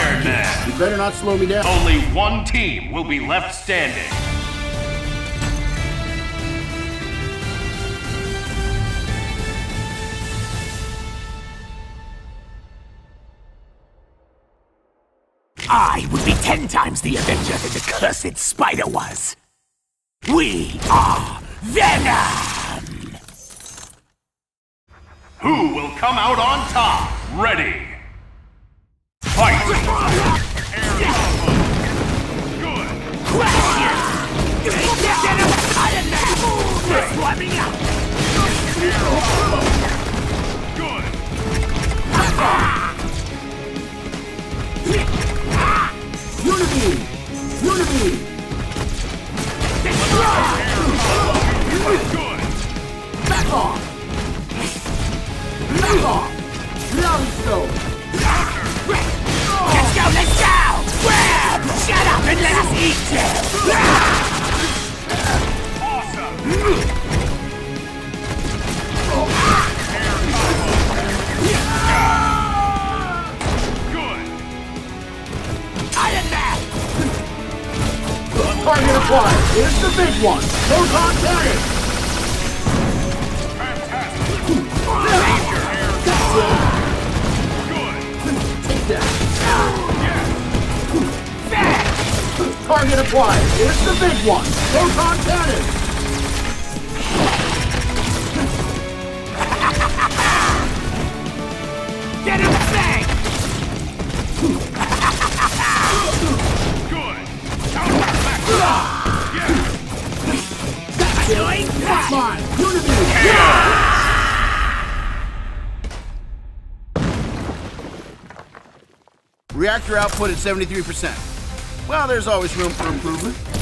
Iron Man. You better not slow me down. Only one team will be left standing. I would be 10 times the Avenger that the cursed spider was. We are Venom! Who will come out on top? Ready. Fight! Good. Iron Man! Warming up! Good. Unity! Unity! Good. Back off! Back off! Reality stone! Let's go, let's go! Grab! Shut up and let us eat you! Awesome. Target acquired. Here's the big one. Proton cannon. Take that. Target acquired. Here's the big one. Proton cannon. Get in the bag! That's mine! Unity! Reactor output at 73%. Well, there's always room for improvement.